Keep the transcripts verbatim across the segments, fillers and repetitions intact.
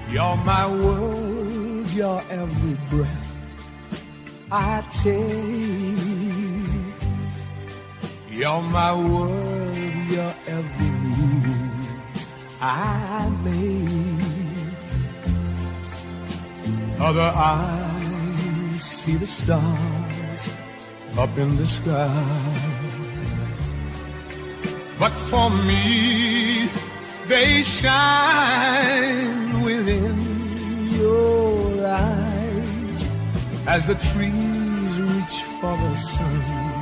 You're my world, your every breath I take. You're my world, your every move I make. Other eyes see the stars up in the sky, but for me they shine within your eyes as the trees reach for the sun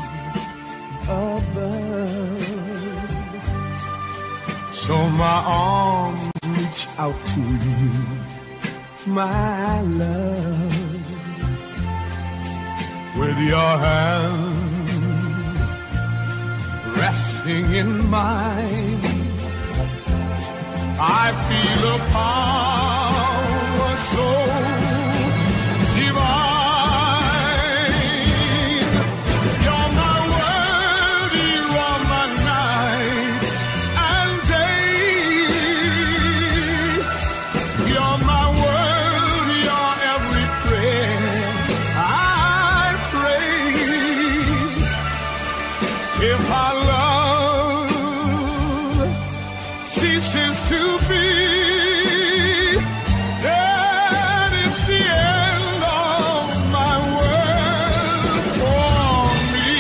above. So my arms reach out to you, my love, with your hand resting in mine. I feel a power so divine. You're my world, you are my night and day. You're my world, your every prayer I pray. If our love ceases to be, then it's the end of my world for me.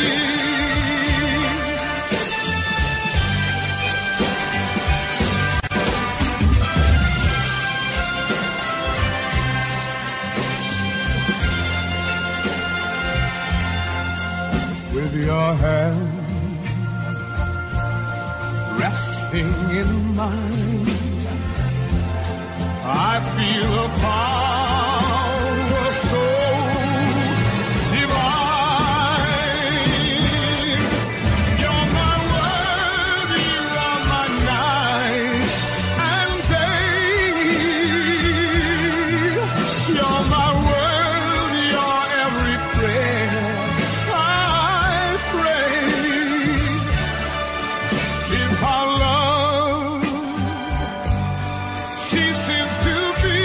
With your hand resting in mine, I feel a power so divine. You're my world, you are my night and day. You're my world, your every prayer I pray. If our love ceases to be,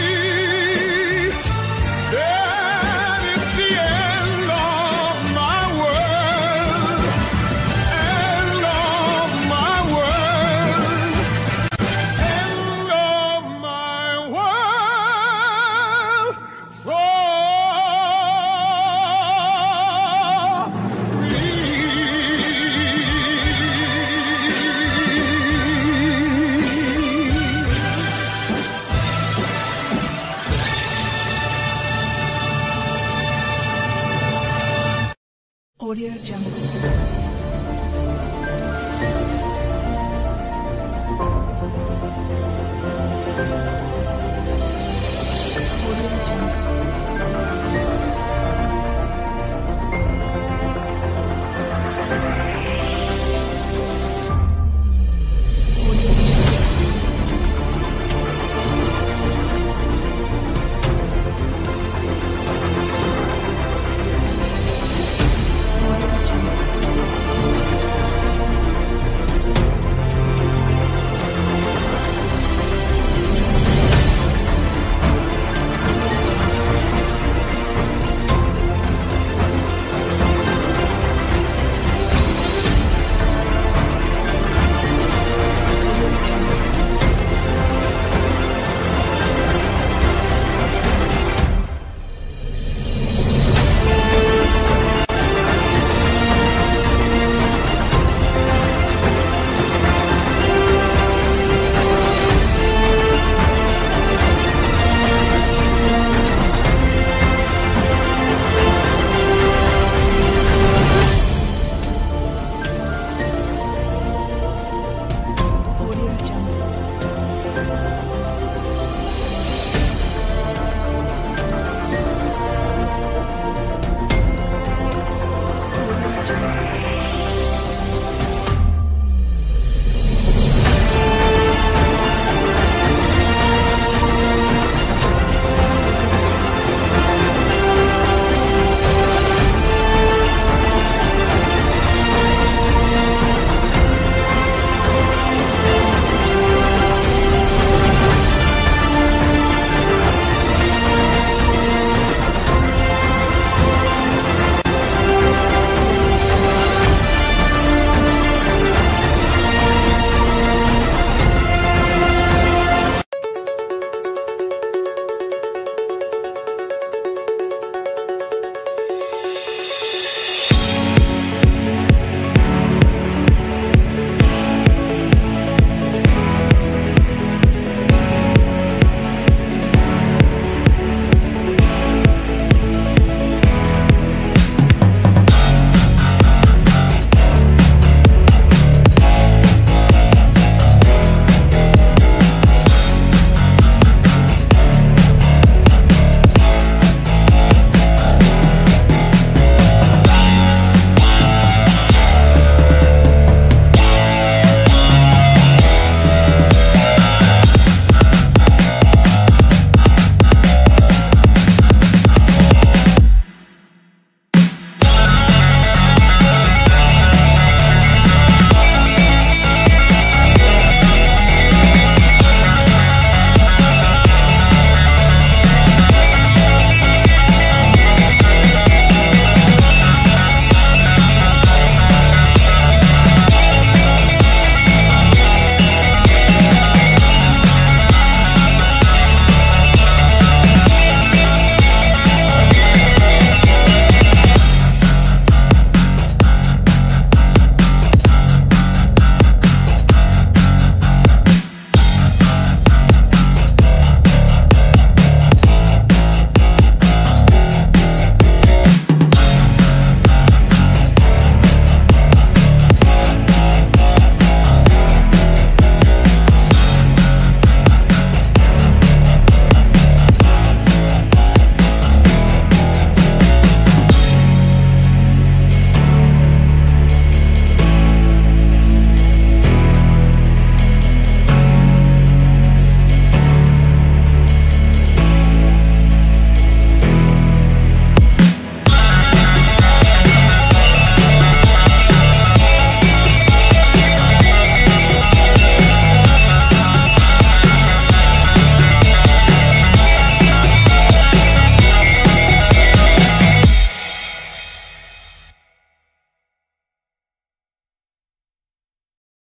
then it's the end of my world, end of my world, end of my world for me. Audio Jungle.